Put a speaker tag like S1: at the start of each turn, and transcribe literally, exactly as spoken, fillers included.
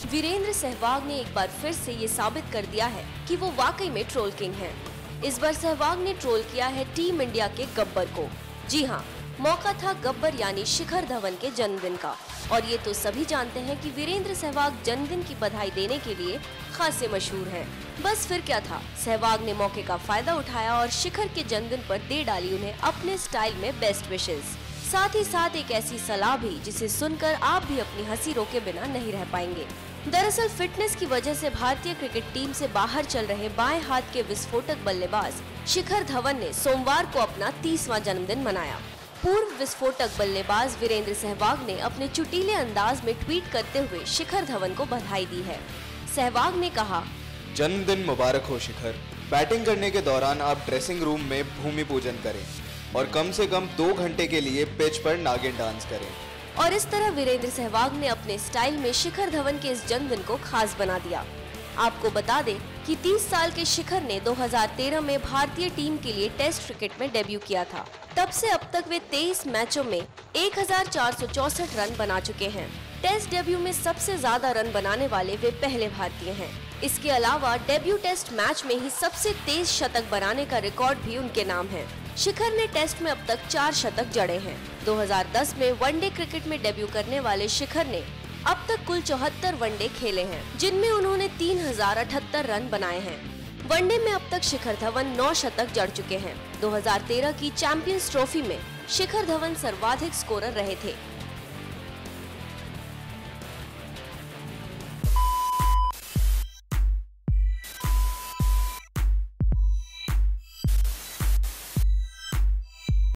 S1: वीरेंद्र सहवाग ने एक बार फिर से ये साबित कर दिया है कि वो वाकई में ट्रोल किंग हैं। इस बार सहवाग ने ट्रोल किया है टीम इंडिया के गब्बर को। जी हाँ, मौका था गब्बर यानी शिखर धवन के जन्मदिन का, और ये तो सभी जानते हैं कि वीरेंद्र सहवाग जन्मदिन की बधाई देने के लिए खासे मशहूर हैं। बस फिर क्या था, सहवाग ने मौके का फायदा उठाया और शिखर के जन्मदिन पर दे डाली उन्हें अपने स्टाइल में बेस्ट विशेस। साथ ही साथ एक ऐसी सलाह भी जिसे सुनकर आप भी अपनी हंसी रोके बिना नहीं रह पाएंगे। दरअसल फिटनेस की वजह से भारतीय क्रिकेट टीम से बाहर चल रहे बाएं हाथ के विस्फोटक बल्लेबाज शिखर धवन ने सोमवार को अपना तीसवां जन्मदिन मनाया। पूर्व विस्फोटक बल्लेबाज वीरेंद्र सहवाग ने अपने चुटीले अंदाज में ट्वीट करते हुए शिखर धवन को बधाई दी है। सहवाग ने कहा,
S2: जन्मदिन मुबारक हो शिखर। बैटिंग करने के दौरान आप ड्रेसिंग रूम में भूमि पूजन करें और कम से कम दो घंटे के लिए पिच पर नागिन डांस करें।
S1: और इस तरह वीरेंद्र सहवाग ने अपने स्टाइल में शिखर धवन के इस जन्मदिन को खास बना दिया। आपको बता दें कि तीस साल के शिखर ने दो हज़ार तेरह में भारतीय टीम के लिए टेस्ट क्रिकेट में डेब्यू किया था। तब से अब तक वे तेईस मैचों में एक हज़ार चार सौ चौसठ रन बना चुके हैं। टेस्ट डेब्यू में सबसे ज्यादा रन बनाने वाले वे पहले भारतीय हैं। इसके अलावा डेब्यू टेस्ट मैच में ही सबसे तेज शतक बनाने का रिकॉर्ड भी उनके नाम है। शिखर ने टेस्ट में अब तक चार शतक जड़े हैं। दो हज़ार दस में वनडे क्रिकेट में डेब्यू करने वाले शिखर ने अब तक कुल चौहत्तर वनडे खेले हैं, जिनमें उन्होंने तीन हजार अठहत्तर रन बनाए हैं। वनडे में अब तक शिखर धवन नौ शतक जड़ चुके हैं। दो हज़ार तेरह की चैंपियंस ट्रॉफी में शिखर धवन सर्वाधिक स्कोरर रहे थे।